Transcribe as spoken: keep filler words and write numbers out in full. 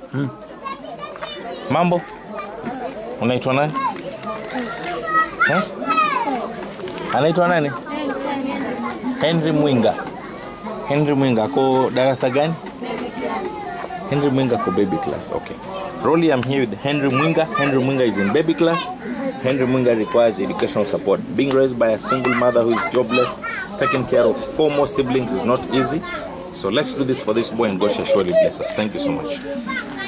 Hmm. Mambo? Unaitwa nani? Eh? Anaitwa nani? Henry Mwinga. Henry Mwinga ko darasa gani? Henry Mwinga ko baby class. Okay. Rolly, I'm here with Henry Mwinga. Henry Mwinga is in baby class. Henry Mwinga requires educational support. Being raised by a single mother who is jobless, taking care of four more siblings is not easy. So let's do this for this boy and God shall surely bless us. Thank you so much.